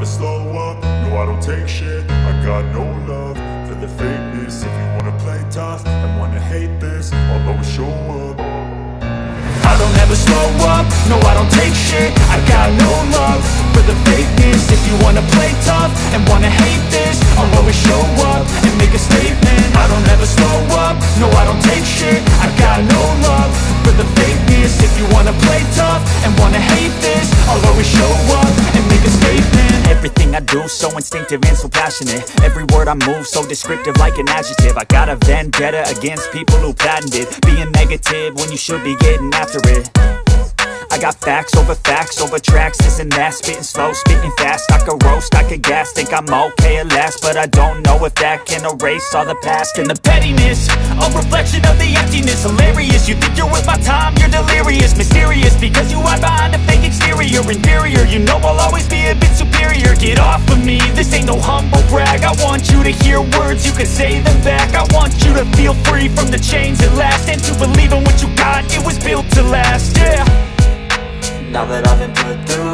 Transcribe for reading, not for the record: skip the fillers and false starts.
never slow up, no I don't take shit. I got no love for the fakeness. If you wanna play tough and wanna hate this, I'll always show up. I don't ever slow up, no I don't take shit. I got no love for the fakeness. If you wanna play tough and wanna hate this, I'll always show up and make a statement. I don't ever slow up, no I don't take shit. I got no love for the fakeness. If you wanna play tough and wanna hate this, I'll always show up and make a statement. Everything I do so instinctive and so passionate. Every word I move so descriptive like an adjective. I got a vendetta against people who patented being negative when you should be getting after it. I got facts over tracks, this and that. Spitting slow, spitting fast. I could roast, I could gas. Think I'm okay at last, but I don't know if that can erase all the past. And the pettiness, a reflection of the emptiness. Hilarious, you think you're worth my time, you're delirious. Mysterious, because you hide behind a fake exterior. Inferior, you know I'll always be a bit superior. Get off of me, this ain't no humble brag. I want you to hear words, you can say them back. I want you to feel free from the chains at last, and to believe in what you got, it was built to last, yeah. Now that I've been put through